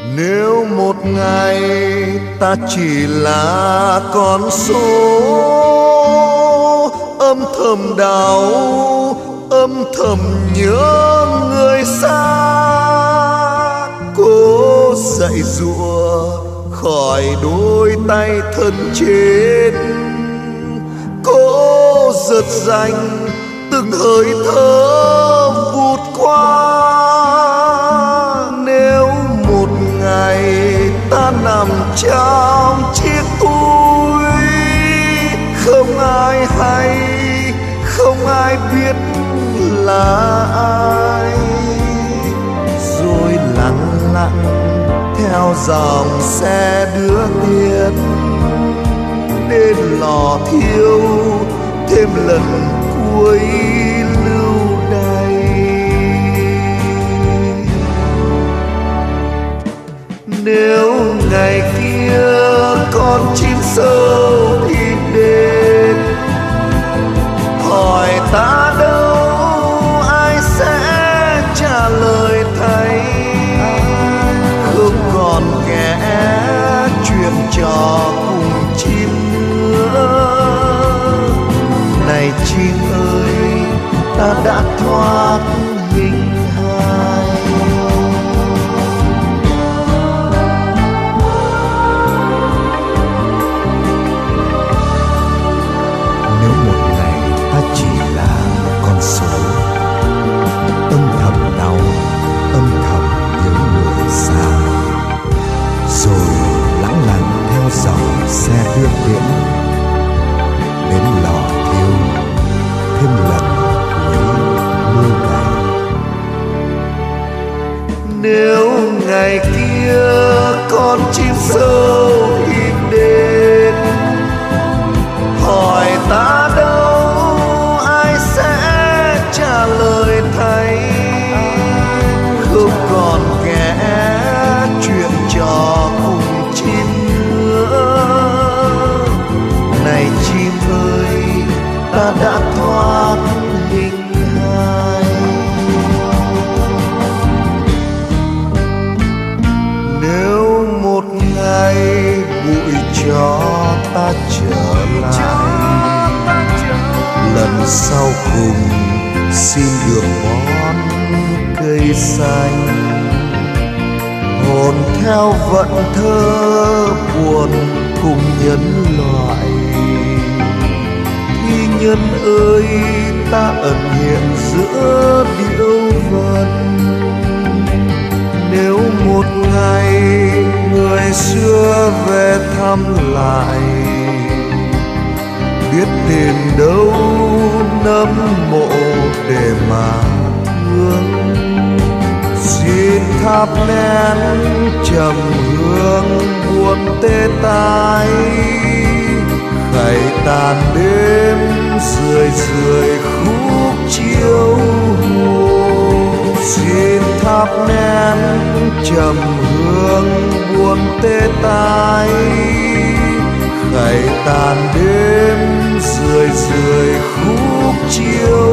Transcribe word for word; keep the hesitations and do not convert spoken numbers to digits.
Nếu một ngày ta chỉ là con số âm thầm đau, âm thầm nhớ người xa, cố dạy dụa khỏi đôi tay thân chết, cố giật giành từng hơi thở vụt qua. Nếu một ngày ta nằm trong chiếc túi, không ai hay, không ai biết là ai, rồi lặng lặng theo dòng xe đưa tiền đến lò thiêu thêm lần cuối lưu đày. Nếu ngày kia con chim sâu đi đến hỏi ta đâu, ai sẽ trả lời thầy? Không còn kẻ chuyện trò cùng chim nữa. Này chim ơi, ta đã thoát hình hài. Nếu một ngày ta chỉ là con số âm thầm đau, âm thầm nhớ người xa, rồi lãng lặng theo dòng xe đưa tiễn đến lò thiêu thêm lần cuối lưu đày. Nếu ngày kia con chim sâu ít đến hỏi ta đâu, ai sẽ trả lời thầy? Không còn kẻ chuyện trò cùng chim nữa. Này chim ơi, ta đã thoát hình hài. Nếu một ngày bụi cho ta trở lại, lần sau cùng xin được bón cây xanh, hồn theo vận thơ buồn cùng nhân loại. Thi nhân ơi, ta ẩn hiện giữa điệu vần. Nếu một ngày người xưa về thăm lại, biết tìm đâu nấm mộ để mà thương. Xin thắp nén trầm hương buồn tê tái, khẩy tàn đêm rười rười khúc chiều hồ. Xin thắp nén trầm hương buồn tê tái, khẩy tàn đêm rười rười khúc chiều